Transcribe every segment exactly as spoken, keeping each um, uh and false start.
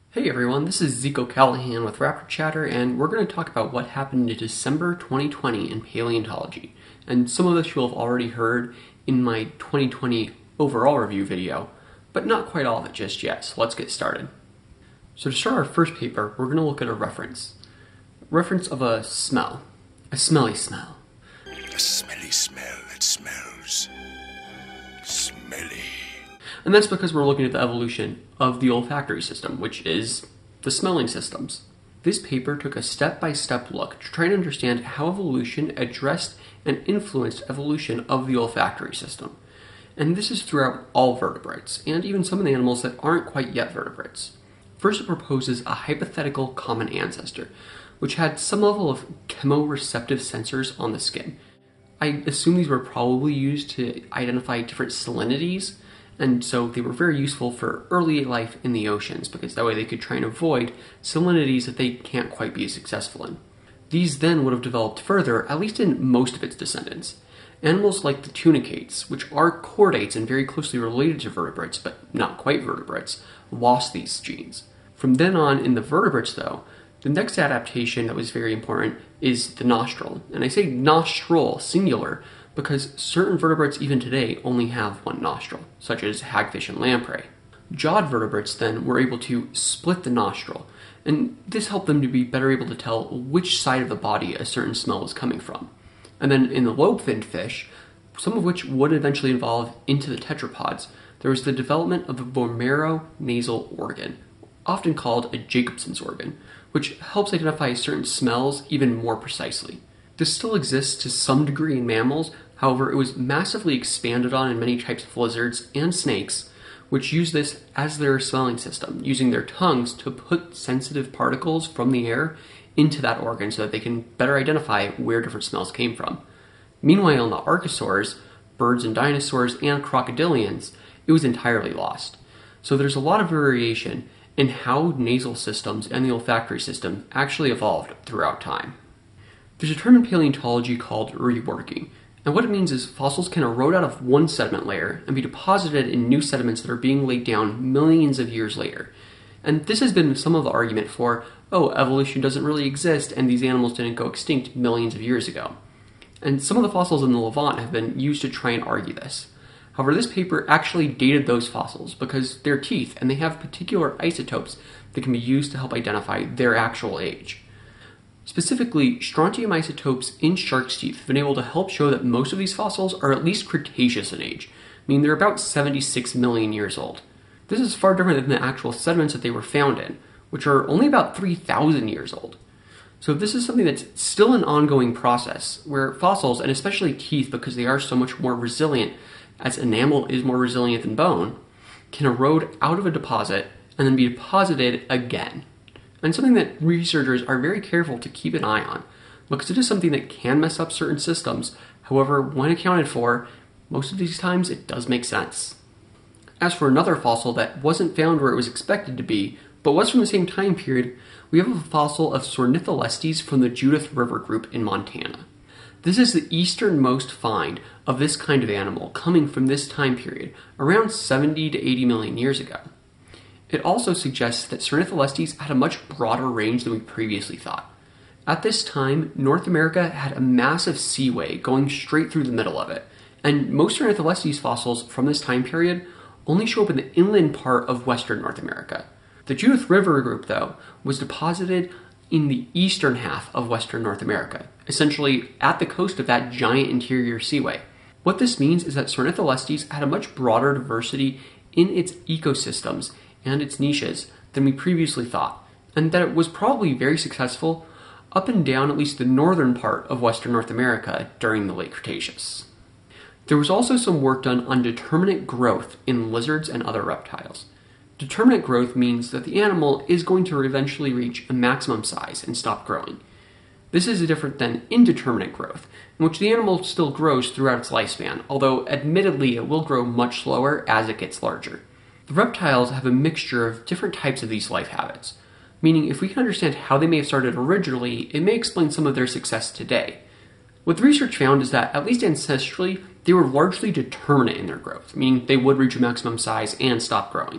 Hey everyone, this is Zeke O'Callahan with Raptor Chatter, and we're going to talk about what happened in December twenty twenty in paleontology. And some of this you'll have already heard in my twenty twenty overall review video, but not quite all of it just yet, so let's get started. So to start our first paper, we're going to look at a reference. Reference of a smell. A smelly smell. A smelly smell that smells smelly. And that's because we're looking at the evolution of the olfactory system, which is the smelling systems. This paper took a step-by-step look to try to understand how evolution addressed and influenced evolution of the olfactory system. And this is throughout all vertebrates, and even some of the animals that aren't quite yet vertebrates. First, it proposes a hypothetical common ancestor, which had some level of chemoreceptive sensors on the skin. I assume these were probably used to identify different salinities, and so they were very useful for early life in the oceans, because that way they could try and avoid salinities that they can't quite be successful in. These then would have developed further, at least in most of its descendants. Animals like the tunicates, which are chordates and very closely related to vertebrates, but not quite vertebrates, lost these genes. From then on in the vertebrates, though, the next adaptation that was very important is the nostril. And I say nostril, singular, because certain vertebrates even today only have one nostril, such as hagfish and lamprey. Jawed vertebrates then were able to split the nostril, and this helped them to be better able to tell which side of the body a certain smell was coming from. And then in the lobe-finned fish, some of which would eventually evolve into the tetrapods, there was the development of the vomeronasal organ, often called a Jacobson's organ, which helps identify certain smells even more precisely. This still exists to some degree in mammals. However, it was massively expanded on in many types of lizards and snakes, which use this as their smelling system, using their tongues to put sensitive particles from the air into that organ so that they can better identify where different smells came from. Meanwhile, in the archosaurs, birds and dinosaurs, and crocodilians, it was entirely lost. So there's a lot of variation in how nasal systems and the olfactory system actually evolved throughout time. There's a term in paleontology called reworking, and what it means is fossils can erode out of one sediment layer and be deposited in new sediments that are being laid down millions of years later. And this has been some of the argument for, oh, evolution doesn't really exist and these animals didn't go extinct millions of years ago. And some of the fossils in the Levant have been used to try and argue this. However, this paper actually dated those fossils because they're teeth and they have particular isotopes that can be used to help identify their actual age. Specifically, strontium isotopes in shark's teeth have been able to help show that most of these fossils are at least Cretaceous in age, meaning they're about seventy-six million years old. This is far different than the actual sediments that they were found in, which are only about three thousand years old. So this is something that's still an ongoing process, where fossils, and especially teeth because they are so much more resilient, as enamel is more resilient than bone, can erode out of a deposit and then be deposited again. And something that researchers are very careful to keep an eye on, because it is something that can mess up certain systems. However, when accounted for, most of these times it does make sense. As for another fossil that wasn't found where it was expected to be, but was from the same time period, we have a fossil of Saurnitholestes from the Judith River group in Montana. This is the easternmost find of this kind of animal coming from this time period, around seventy to eighty million years ago. It also suggests that Saurnitholestes had a much broader range than we previously thought. At this time, North America had a massive seaway going straight through the middle of it, and most Saurnitholestes fossils from this time period only show up in the inland part of western North America. The Judith River group, though, was deposited in the eastern half of western North America, essentially at the coast of that giant interior seaway. What this means is that Saurnitholestes had a much broader diversity in its ecosystems and its niches than we previously thought, and that it was probably very successful up and down at least the northern part of western North America during the late Cretaceous. There was also some work done on determinate growth in lizards and other reptiles. Determinate growth means that the animal is going to eventually reach a maximum size and stop growing. This is different than indeterminate growth, in which the animal still grows throughout its lifespan, although admittedly it will grow much slower as it gets larger. The reptiles have a mixture of different types of these life habits, meaning if we can understand how they may have started originally, it may explain some of their success today. What the research found is that, at least ancestrally, they were largely determinate in their growth, meaning they would reach a maximum size and stop growing.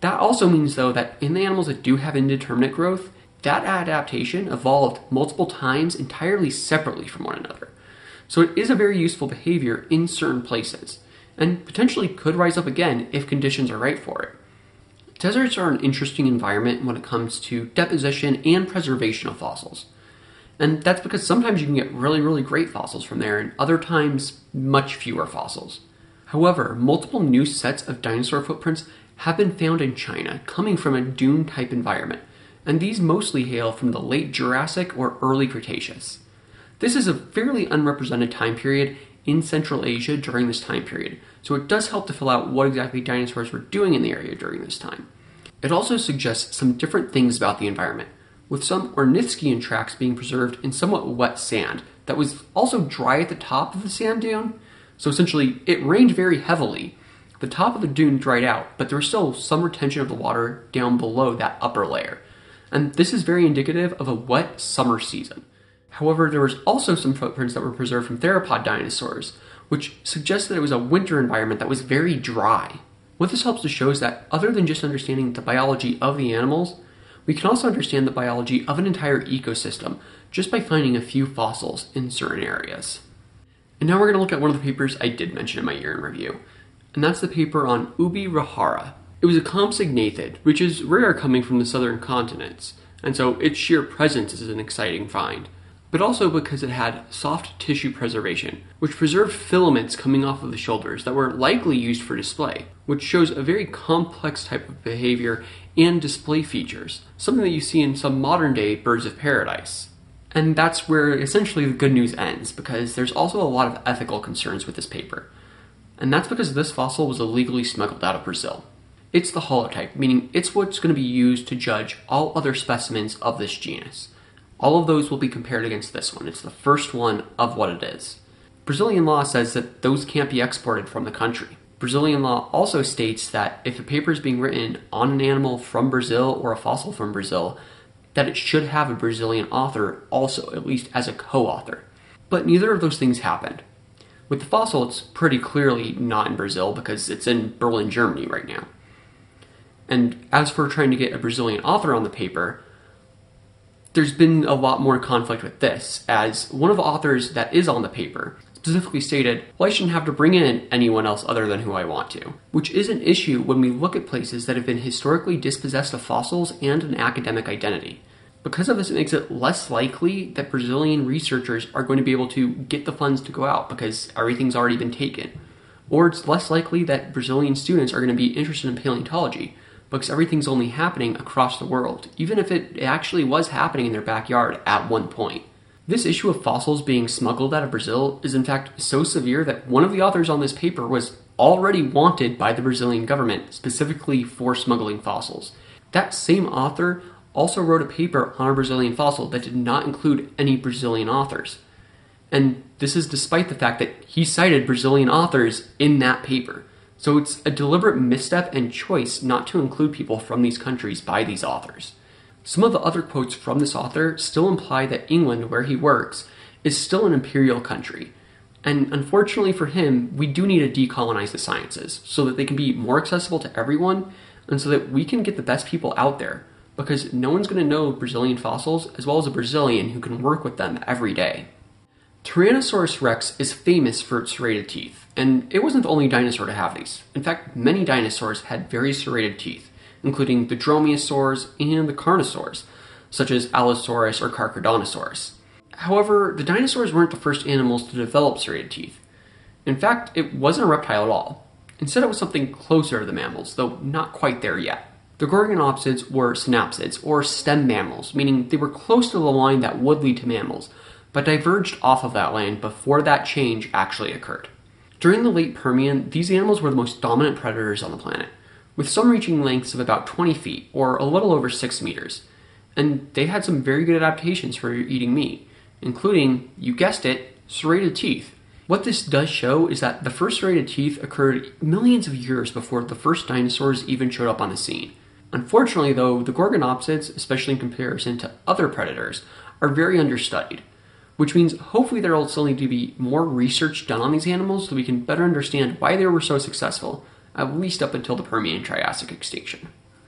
That also means, though, that in the animals that do have indeterminate growth, that adaptation evolved multiple times entirely separately from one another. So it is a very useful behavior in certain places, and potentially could rise up again if conditions are right for it. Deserts are an interesting environment when it comes to deposition and preservation of fossils. And that's because sometimes you can get really, really great fossils from there, and other times, much fewer fossils. However, multiple new sets of dinosaur footprints have been found in China, coming from a dune-type environment, and these mostly hail from the late Jurassic or early Cretaceous. This is a fairly unrepresented time period in Central Asia during this time period, so it does help to fill out what exactly dinosaurs were doing in the area during this time. It also suggests some different things about the environment, with some Ornithiskian tracks being preserved in somewhat wet sand that was also dry at the top of the sand dune. So essentially, it rained very heavily. The top of the dune dried out, but there was still some retention of the water down below that upper layer. And this is very indicative of a wet summer season. However, there was also some footprints that were preserved from theropod dinosaurs, which suggests that it was a winter environment that was very dry. What this helps to show is that other than just understanding the biology of the animals, we can also understand the biology of an entire ecosystem just by finding a few fossils in certain areas. And now we're going to look at one of the papers I did mention in my year in review, and that's the paper on Ubirajara. It was a compsognathid, which is rare coming from the southern continents, and so its sheer presence is an exciting find, but also because it had soft tissue preservation, which preserved filaments coming off of the shoulders that were likely used for display, which shows a very complex type of behavior and display features, something that you see in some modern-day birds of paradise. And that's where essentially the good news ends, because there's also a lot of ethical concerns with this paper. And that's because this fossil was illegally smuggled out of Brazil. It's the holotype, meaning it's what's going to be used to judge all other specimens of this genus. All of those will be compared against this one. It's the first one of what it is. Brazilian law says that those can't be exported from the country. Brazilian law also states that if a paper is being written on an animal from Brazil or a fossil from Brazil, that it should have a Brazilian author also, at least as a co-author. But neither of those things happened. With the fossil, it's pretty clearly not in Brazil because it's in Berlin, Germany right now. And as for trying to get a Brazilian author on the paper, there's been a lot more conflict with this, as one of the authors that is on the paper specifically stated, well, I shouldn't have to bring in anyone else other than who I want to, which is an issue when we look at places that have been historically dispossessed of fossils and an academic identity. Because of this, it makes it less likely that Brazilian researchers are going to be able to get the funds to go out because everything's already been taken. Or it's less likely that Brazilian students are going to be interested in paleontology because everything's only happening across the world, even if it actually was happening in their backyard at one point. This issue of fossils being smuggled out of Brazil is in fact so severe that one of the authors on this paper was already wanted by the Brazilian government specifically for smuggling fossils. That same author also wrote a paper on a Brazilian fossil that did not include any Brazilian authors. And this is despite the fact that he cited Brazilian authors in that paper. So it's a deliberate misstep and choice not to include people from these countries by these authors. Some of the other quotes from this author still imply that England, where he works, is still an imperial country. And unfortunately for him, we do need to decolonize the sciences so that they can be more accessible to everyone and so that we can get the best people out there, because no one's going to know Brazilian fossils as well as a Brazilian who can work with them every day. Tyrannosaurus rex is famous for its serrated teeth, and it wasn't the only dinosaur to have these. In fact, many dinosaurs had very serrated teeth, including the dromaeosaurs and the carnosaurs, such as Allosaurus or Carcharodontosaurus. However, the dinosaurs weren't the first animals to develop serrated teeth. In fact, it wasn't a reptile at all. Instead, it was something closer to the mammals, though not quite there yet. The Gorgonopsids were synapsids, or stem mammals, meaning they were close to the line that would lead to mammals, but diverged off of that line before that change actually occurred. During the late Permian, these animals were the most dominant predators on the planet, with some reaching lengths of about twenty feet, or a little over six meters. And they had some very good adaptations for eating meat, including, you guessed it, serrated teeth. What this does show is that the first serrated teeth occurred millions of years before the first dinosaurs even showed up on the scene. Unfortunately, though, the Gorgonopsids, especially in comparison to other predators, are very understudied, which means hopefully there will still need to be more research done on these animals so we can better understand why they were so successful, at least up until the Permian Triassic extinction.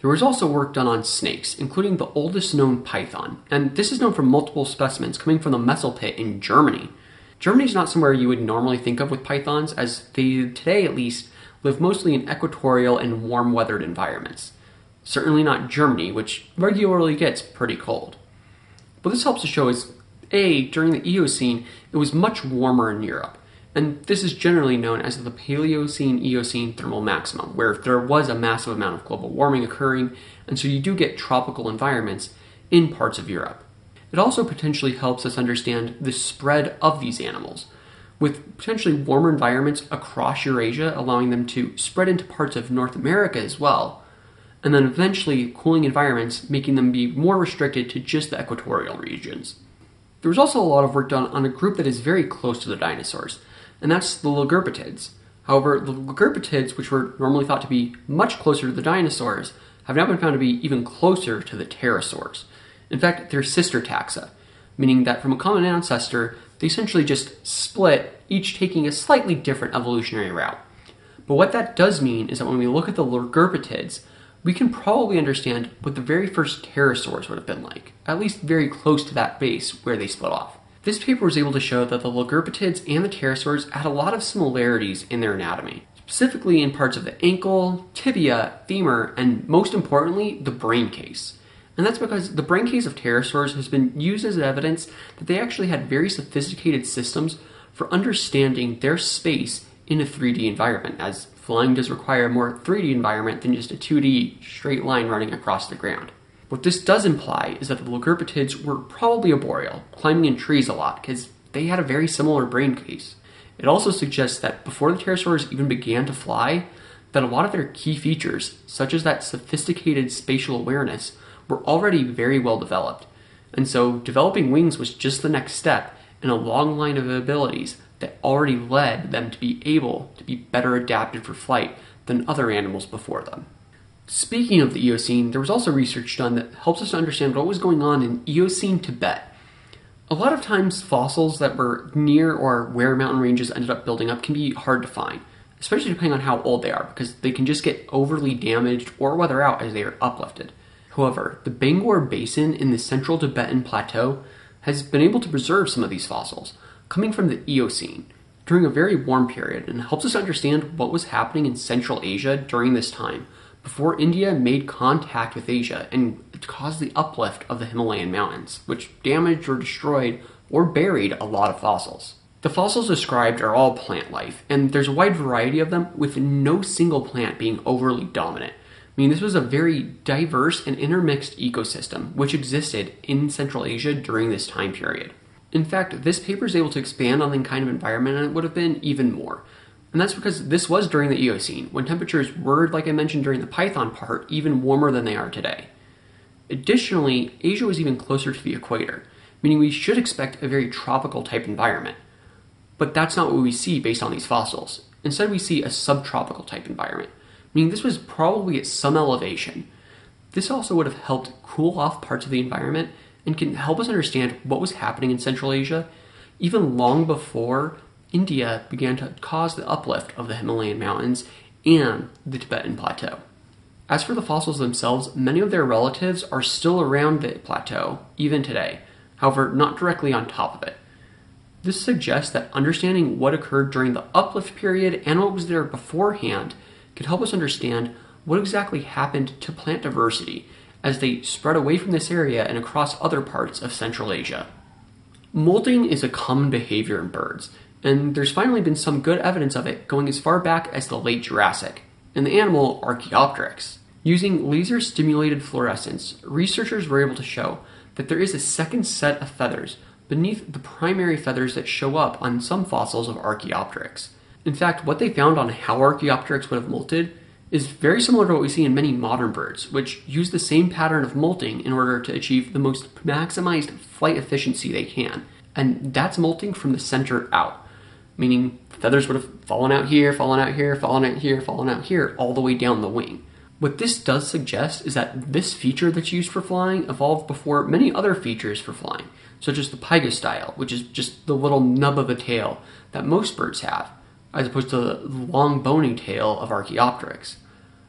There was also work done on snakes, including the oldest known python, and this is known from multiple specimens coming from the Messel pit in Germany. Germany is not somewhere you would normally think of with pythons, as they, today at least, live mostly in equatorial and warm-weathered environments. Certainly not Germany, which regularly gets pretty cold. What this helps to show is, A, during the Eocene, it was much warmer in Europe, and this is generally known as the Paleocene-Eocene thermal maximum, where there was a massive amount of global warming occurring, and so you do get tropical environments in parts of Europe. It also potentially helps us understand the spread of these animals, with potentially warmer environments across Eurasia allowing them to spread into parts of North America as well, and then eventually cooling environments making them be more restricted to just the equatorial regions. There was also a lot of work done on a group that is very close to the dinosaurs, and that's the Lagerpetids. However, the Lagerpetids, which were normally thought to be much closer to the dinosaurs, have now been found to be even closer to the pterosaurs. In fact, they're sister taxa, meaning that from a common ancestor, they essentially just split, each taking a slightly different evolutionary route. But what that does mean is that when we look at the Lagerpetids, we can probably understand what the very first pterosaurs would have been like, at least very close to that base where they split off. This paper was able to show that the Lagerpetids and the pterosaurs had a lot of similarities in their anatomy, specifically in parts of the ankle, tibia, femur, and most importantly, the brain case. And that's because the brain case of pterosaurs has been used as evidence that they actually had very sophisticated systems for understanding their space in a three D environment, as flying does require a more three D environment than just a two D straight line running across the ground. What this does imply is that the Lagerpetids were probably arboreal, climbing in trees a lot, because they had a very similar brain case. It also suggests that before the pterosaurs even began to fly, that a lot of their key features, such as that sophisticated spatial awareness, were already very well developed. And so developing wings was just the next step in a long line of abilities that already led them to be able to be better adapted for flight than other animals before them. Speaking of the Eocene, there was also research done that helps us to understand what was going on in Eocene Tibet. A lot of times fossils that were near or where mountain ranges ended up building up can be hard to find, especially depending on how old they are, because they can just get overly damaged or weather out as they are uplifted. However, the Bangor Basin in the central Tibetan plateau has been able to preserve some of these fossils, coming from the Eocene, during a very warm period, and helps us understand what was happening in Central Asia during this time, before India made contact with Asia and caused the uplift of the Himalayan mountains, which damaged or destroyed or buried a lot of fossils. The fossils described are all plant life, and there's a wide variety of them, with no single plant being overly dominant. I mean, this was a very diverse and intermixed ecosystem which existed in Central Asia during this time period. In fact, this paper is able to expand on the kind of environment it would have been even more. And that's because this was during the Eocene, when temperatures were, like I mentioned during the python part, even warmer than they are today. Additionally, Asia was even closer to the equator, meaning we should expect a very tropical type environment. But that's not what we see based on these fossils. Instead, we see a subtropical type environment, meaning this was probably at some elevation. This also would have helped cool off parts of the environment and can help us understand what was happening in Central Asia even long before India began to cause the uplift of the Himalayan mountains and the Tibetan plateau. As for the fossils themselves, many of their relatives are still around the plateau, even today, however, not directly on top of it. This suggests that understanding what occurred during the uplift period and what was there beforehand could help us understand what exactly happened to plant diversity as they spread away from this area and across other parts of Central Asia. Molting is a common behavior in birds, and there's finally been some good evidence of it going as far back as the late Jurassic, in the animal Archaeopteryx. Using laser-stimulated fluorescence, researchers were able to show that there is a second set of feathers beneath the primary feathers that show up on some fossils of Archaeopteryx. In fact, what they found on how Archaeopteryx would have molted is very similar to what we see in many modern birds, which use the same pattern of molting in order to achieve the most maximized flight efficiency they can. And that's molting from the center out, meaning feathers would have fallen out here, fallen out here, fallen out here, fallen out here, all the way down the wing. What this does suggest is that this feature that's used for flying evolved before many other features for flying, such as the pygostyle, which is just the little nub of a tail that most birds have, as opposed to the long bony tail of Archaeopteryx.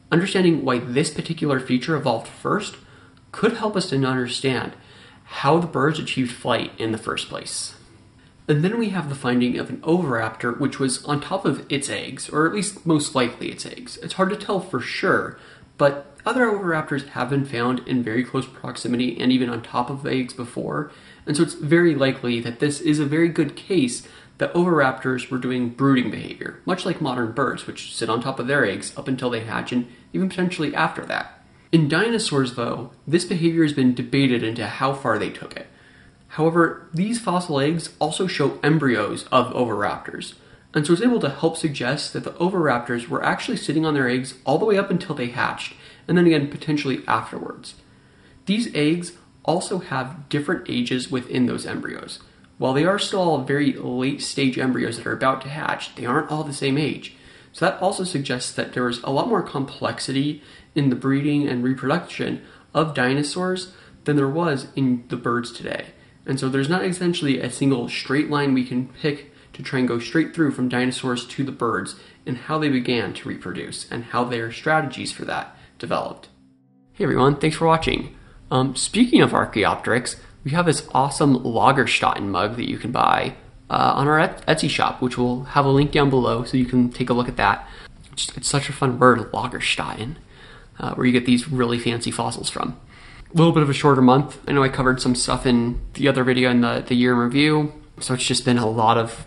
Understanding why this particular feature evolved first could help us to understand how the birds achieved flight in the first place. And then we have the finding of an Oviraptor which was on top of its eggs, or at least most likely its eggs. It's hard to tell for sure, but other Oviraptors have been found in very close proximity and even on top of eggs before, and so it's very likely that this is a very good case that Oviraptors were doing brooding behavior, much like modern birds, which sit on top of their eggs up until they hatch and even potentially after that. In dinosaurs, though, this behavior has been debated into how far they took it. However, these fossil eggs also show embryos of Oviraptors, and so it's able to help suggest that the Oviraptors were actually sitting on their eggs all the way up until they hatched, and then again potentially afterwards. These eggs also have different ages within those embryos. While they are still all very late stage embryos that are about to hatch, they aren't all the same age. So that also suggests that there was a lot more complexity in the breeding and reproduction of dinosaurs than there was in the birds today. And so there's not essentially a single straight line we can pick to try and go straight through from dinosaurs to the birds and how they began to reproduce and how their strategies for that developed. Hey everyone, thanks for watching. Um, speaking of Archaeopteryx, we have this awesome Lagerpetids mug that you can buy uh, on our Etsy shop, which we'll have a link down below so you can take a look at that. It's, it's such a fun word, Lagerpetids, uh, where you get these really fancy fossils from. A little bit of a shorter month. I know I covered some stuff in the other video in the, the year in review, so it's just been a lot of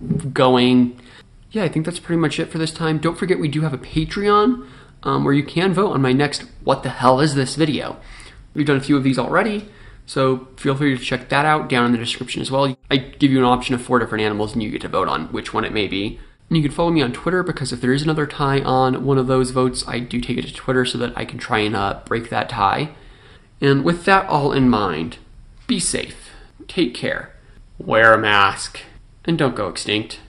going. Yeah, I think that's pretty much it for this time. Don't forget we do have a Patreon um, where you can vote on my next What the Hell Is This video. We've done a few of these already, so feel free to check that out down in the description as well. I give you an option of four different animals and you get to vote on which one it may be. And you can follow me on Twitter because if there is another tie on one of those votes, I do take it to Twitter so that I can try and uh, break that tie. And with that all in mind, be safe, take care, wear a mask, and don't go extinct.